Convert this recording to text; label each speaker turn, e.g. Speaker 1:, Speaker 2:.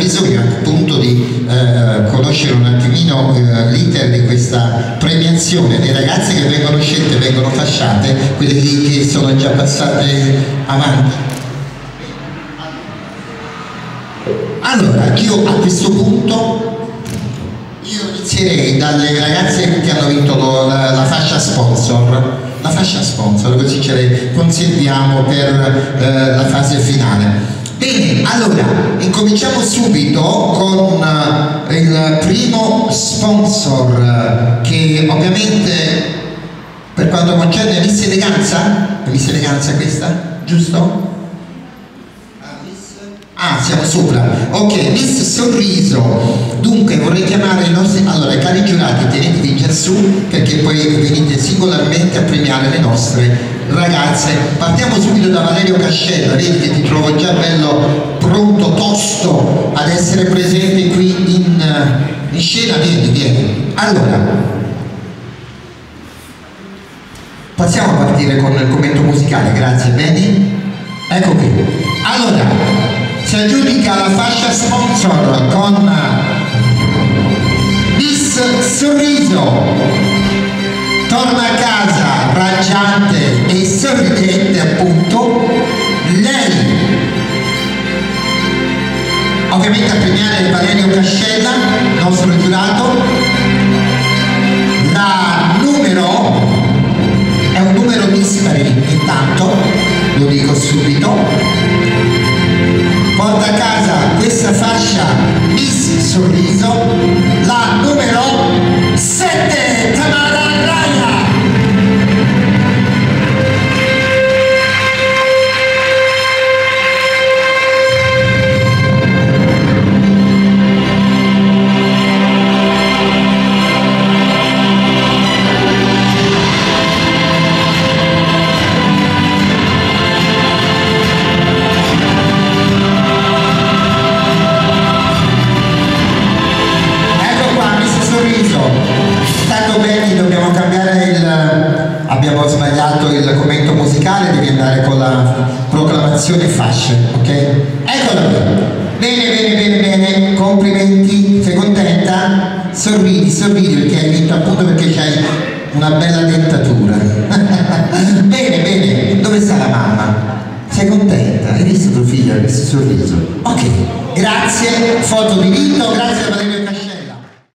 Speaker 1: bisogno appunto di conoscere un attimino l'iter di questa premiazione. Le ragazze che vengono scelte vengono fasciate, quelle lì che sono già passate avanti. Allora, io a questo punto inizierei dalle ragazze che hanno vinto la fascia sponsor. La fascia sponsor, così ce le conserviamo per la fase finale. Bene, allora incominciamo subito con il primo sponsor, che ovviamente per quanto concerne Miss Eleganza, Miss Eleganza questa, giusto? Ah, siamo sopra. Ok, Miss Sorriso. Dunque vorrei chiamare i nostri... Allora, cari giurati, tenetevi già su, perché poi venite singolarmente a premiare le nostre ragazze. Partiamo subito da Valerio Cascella. Vedi che ti trovo già bello, pronto, tosto ad essere presente qui in scena. Vieni. Allora, passiamo a partire con il commento musicale. Grazie, Benny. Ecco qui. Allora, si aggiudica la fascia sponsor con Miss Sorriso. Torna a casa raggiante e sorridente, appunto, lei. Ovviamente a premiare Valerio Cascella, nostro giurato. La numero è un numero dispari, intanto, lo dico subito. Porta a casa questa fascia Miss Sorriso, la numero 7, Tamara Raya. Abbiamo sbagliato il commento musicale, devi andare con la proclamazione fasce, ok? Eccola qui. Bene, complimenti, sei contenta? Sorridi perché hai vinto, appunto perché c'hai una bella dentatura. Bene, dove sta la mamma? Sei contenta? Hai visto tuo figlio, hai visto il sorriso? Ok, grazie, foto di rito, grazie a